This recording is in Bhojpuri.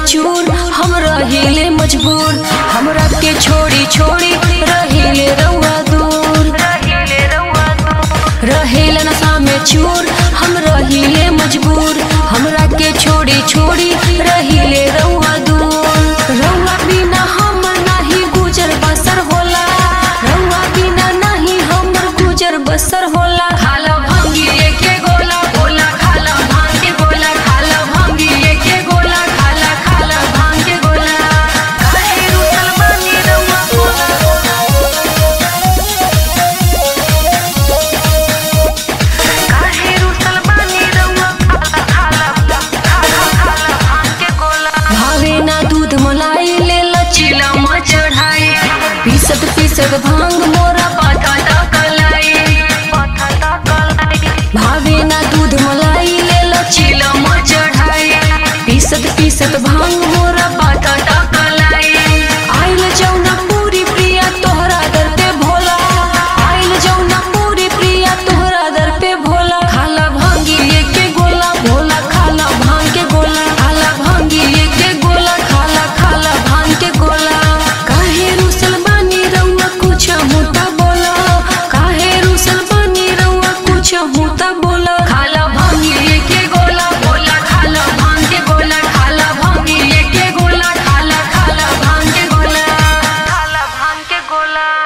चूर हम रहिले मजबूर। हमरा के छोड़ी छोड़ी रहिले रउआ दूर। रहेला नशा में चूर हम रहिले मजबूर। हमरा के छोड़ी छोड़ी रहिले रउआ दूर। रउआ बिना हम नहीं गुजर बसर होला। रउआ बिना नहीं हमर गुजर बसर होला। खाला भांगी एके गोला गोला खाला भांग के गोला। खाला भांगी एके गोला खाला खाला भांग के गोला। काहे रुसल बानी रउआ बोला। काहे रुसल बानी रउआ खाला भांग के गोला। भावे ना दूध मलाई ले लचीला म चढ़ाई। पीसत भांग मोरा पाथा तकलाई। भावे ना दूध मलाई ले लचीला म चढ़ाई। पीसत भांग मोरा पाथा तकलाई। आइल जौना पूरी प्रिया तोहरा दर पे भोला। आइल जौना पूरी प्रिया तोहरा दर पे भोला। खाला भांगी एके गोला भोला खाला भांग के गोला। खाला भांगी एके गोला खाला खाला भांग के गोला। काहे रुसल बानी रउआ कुछ मुता बोला। काहे रुसल बानी रउआ कुछ मुता बोला। खाला भांगी एके गोला बोला खाला भांग के गोला। खाला भांगी एके गोला खाला खाला भांग के गोला। खाला भांग के गोला।